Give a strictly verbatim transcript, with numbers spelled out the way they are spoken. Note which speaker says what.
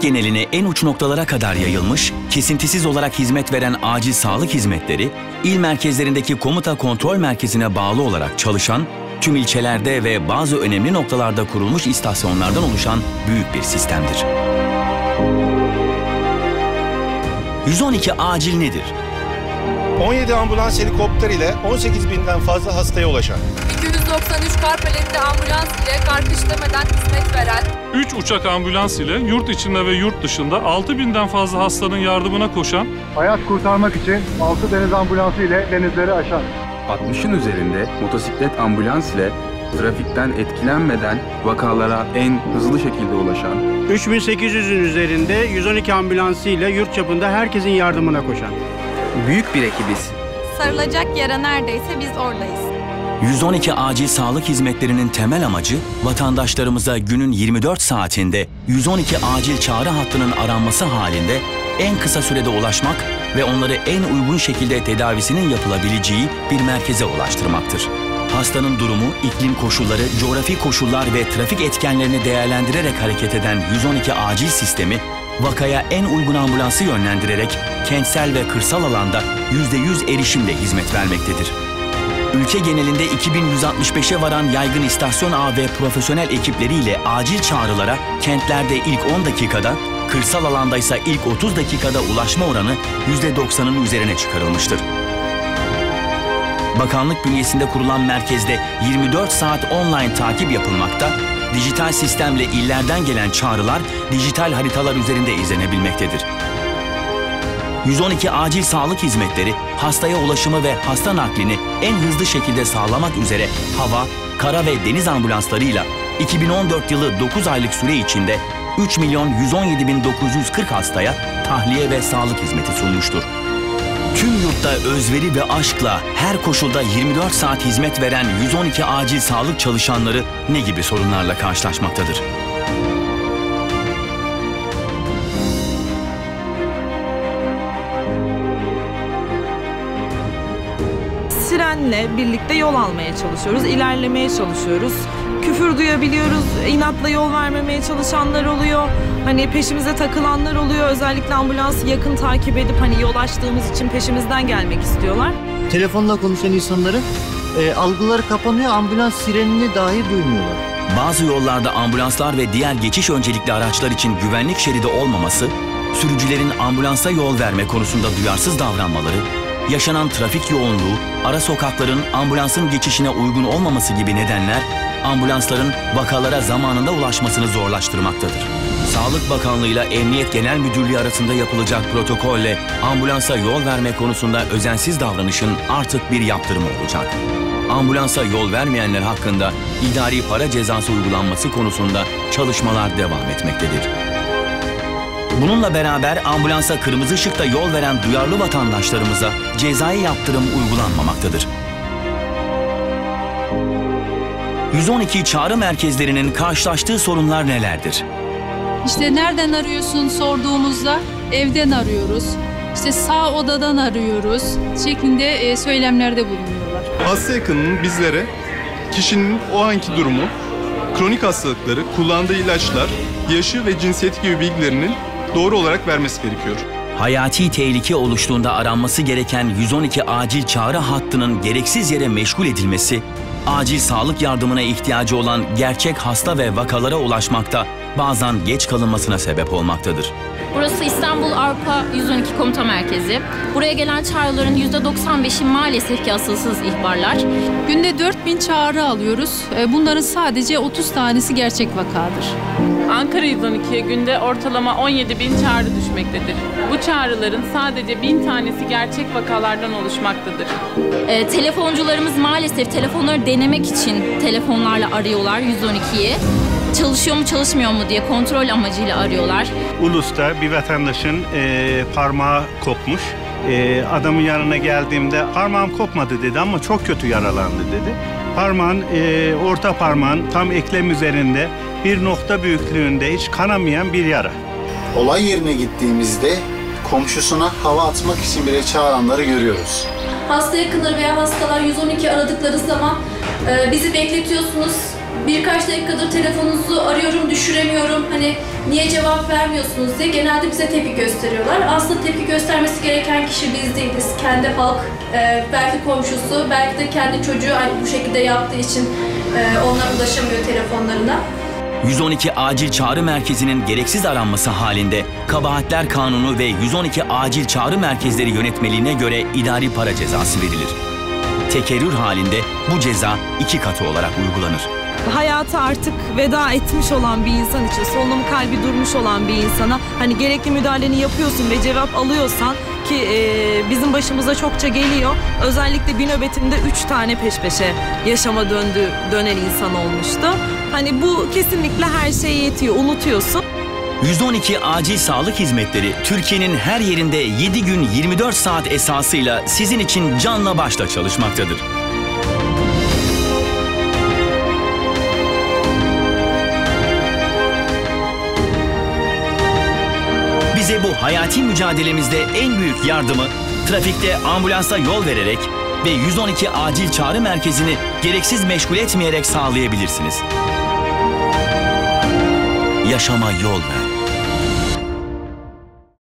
Speaker 1: geneline en uç noktalara kadar yayılmış, kesintisiz olarak hizmet veren acil sağlık hizmetleri, il merkezlerindeki komuta kontrol merkezine bağlı olarak çalışan, tüm ilçelerde ve bazı önemli noktalarda kurulmuş istasyonlardan oluşan büyük bir sistemdir. yüz on iki acil nedir?
Speaker 2: on yedi ambulans helikopter ile on sekiz binden fazla hastaya ulaşan,
Speaker 3: iki yüz doksan üç kar paletli ambulans ile kar kışlamadan hizmet veren,
Speaker 4: üç uçak ambulans ile yurt içinde ve yurt dışında altı binden fazla hastanın yardımına koşan,
Speaker 5: hayat kurtarmak için altı deniz ambulansı ile denizleri aşan,
Speaker 6: altmışın üzerinde motosiklet ambulans ile trafikten etkilenmeden vakalara en hızlı şekilde ulaşan,
Speaker 7: üç bin sekiz yüzün üzerinde yüz on iki ambulansı ile yurt çapında herkesin yardımına koşan.
Speaker 8: Büyük bir ekibiz.
Speaker 3: sarılacak yere neredeyse biz oradayız.
Speaker 1: yüz on iki acil sağlık hizmetlerinin temel amacı, vatandaşlarımıza günün yirmi dört saatinde yüz on iki acil çağrı hattının aranması halinde en kısa sürede ulaşmak ve onları en uygun şekilde tedavisinin yapılabileceği bir merkeze ulaştırmaktır. Hastanın durumu, iklim koşulları, coğrafi koşullar ve trafik etkenlerini değerlendirerek hareket eden yüz on iki acil sistemi, vakaya en uygun ambulansı yönlendirerek kentsel ve kırsal alanda yüzde yüz erişimle hizmet vermektedir. Ülke genelinde iki bin yüz altmış beşe varan yaygın istasyon ağı ve profesyonel ekipleriyle acil çağrılara kentlerde ilk on dakikada, kırsal alandaysa ilk otuz dakikada ulaşma oranı yüzde doksanın üzerine çıkarılmıştır. Bakanlık bünyesinde kurulan merkezde yirmi dört saat online takip yapılmakta, dijital sistemle illerden gelen çağrılar dijital haritalar üzerinde izlenebilmektedir. yüz on iki acil sağlık hizmetleri hastaya ulaşımı ve hasta naklini en hızlı şekilde sağlamak üzere hava, kara ve deniz ambulanslarıyla iki bin on dört yılı dokuz aylık süre içinde üç milyon yüz on yedi bin dokuz yüz kırk hastaya tahliye ve sağlık hizmeti sunmuştur. Tüm yurtta özveri ve aşkla her koşulda yirmi dört saat hizmet veren yüz on iki acil sağlık çalışanları ne gibi sorunlarla karşılaşmaktadır?
Speaker 9: Sirenle birlikte yol almaya çalışıyoruz, ilerlemeye çalışıyoruz. Küfür duyabiliyoruz, inatla yol vermemeye çalışanlar oluyor. Hani peşimize takılanlar oluyor. Özellikle ambulansı yakın takip edip hani yol açtığımız için peşimizden gelmek istiyorlar.
Speaker 10: Telefonla konuşan insanların e, algıları kapanıyor, ambulans sirenini dahi duymuyorlar.
Speaker 1: Bazı yollarda ambulanslar ve diğer geçiş öncelikli araçlar için güvenlik şeridi olmaması, sürücülerin ambulansa yol verme konusunda duyarsız davranmaları, yaşanan trafik yoğunluğu, ara sokakların ambulansın geçişine uygun olmaması gibi nedenler ambulansların vakalara zamanında ulaşmasını zorlaştırmaktadır. Sağlık Bakanlığı ile Emniyet Genel Müdürlüğü arasında yapılacak protokolle ambulansa yol verme konusunda özensiz davranışın artık bir yaptırımı olacak. Ambulansa yol vermeyenler hakkında idari para cezası uygulanması konusunda çalışmalar devam etmektedir. Bununla beraber ambulansa kırmızı ışıkta yol veren duyarlı vatandaşlarımıza cezai yaptırım uygulanmamaktadır. yüz on iki çağrı merkezlerinin karşılaştığı sorunlar nelerdir?
Speaker 11: İşte nereden arıyorsun sorduğumuzda evden arıyoruz, işte sağ odadan arıyoruz şeklinde söylemlerde bulunuyorlar.
Speaker 12: Hasta yakınının bizlere kişinin o anki durumu, kronik hastalıkları, kullandığı ilaçlar, yaşı ve cinsiyeti gibi bilgilerinin doğru olarak vermesi gerekiyor.
Speaker 1: Hayati tehlike oluştuğunda aranması gereken yüz on iki acil çağrı hattının gereksiz yere meşgul edilmesi, acil sağlık yardımına ihtiyacı olan gerçek hasta ve vakalara ulaşmakta bazen geç kalınmasına sebep olmaktadır.
Speaker 13: Burası İstanbul Avrupa yüz on iki Komuta Merkezi. Buraya gelen çağrıların yüzde doksan beşi maalesef ki asılsız ihbarlar.
Speaker 11: Günde dört bin çağrı alıyoruz. Bunların sadece otuz tanesi gerçek vakadır.
Speaker 14: Ankara yüz on ikiye günde ortalama on yedi bin çağrı düşmektedir. Bu çağrıların sadece bin tanesi gerçek vakalardan oluşmaktadır.
Speaker 13: E, telefoncularımız maalesef telefonları denemek için telefonlarla arıyorlar yüz on ikiyi. Çalışıyor mu çalışmıyor mu diye kontrol amacıyla arıyorlar.
Speaker 7: Ulus'ta bir vatandaşın e, parmağı kopmuş. E, adamın yanına geldiğimde parmağım kopmadı dedi ama çok kötü yaralandı dedi. Parmağın, e, orta parmağın tam eklem üzerinde bir nokta büyüklüğünde hiç kanamayan bir yara.
Speaker 10: Olay yerine gittiğimizde komşusuna hava atmak için bile çağıranları görüyoruz.
Speaker 15: Hasta yakınları veya hastalar yüz on iki aradıkları zaman e, bizi bekletiyorsunuz, birkaç dakikadır telefonunuzu arıyorum, düşüremiyorum, hani niye cevap vermiyorsunuz diye genelde bize tepki gösteriyorlar. Aslında tepki göstermesi gereken kişi biz değiliz. Kendi halk, e, belki komşusu, belki de kendi çocuğu bu şekilde yaptığı için e, onlar ulaşamıyor telefonlarına.
Speaker 1: yüz on iki Acil Çağrı Merkezi'nin gereksiz aranması halinde Kabahatler Kanunu ve yüz on iki Acil Çağrı Merkezleri Yönetmeliğine göre idari para cezası verilir. Tekerrür halinde bu ceza iki katı olarak uygulanır.
Speaker 9: Hayata artık veda etmiş olan bir insan için, solunum kalbi durmuş olan bir insana hani gerekli müdahaleni yapıyorsun ve cevap alıyorsan ki e, bizim başımıza çokça geliyor. Özellikle bir nöbetimde üç tane peş peşe yaşama döndü, dönen insan olmuştu. Hani bu kesinlikle her şeye yetiyor, unutuyorsun.
Speaker 1: yüz on iki Acil Sağlık Hizmetleri Türkiye'nin her yerinde yedi gün yirmi dört saat esasıyla sizin için canla başla çalışmaktadır. Bize bu hayati mücadelemizde en büyük yardımı trafikte ambulansa yol vererek ve yüz on iki Acil Çağrı Merkezi'ni gereksiz meşgul etmeyerek sağlayabilirsiniz. Yaşama yol ver.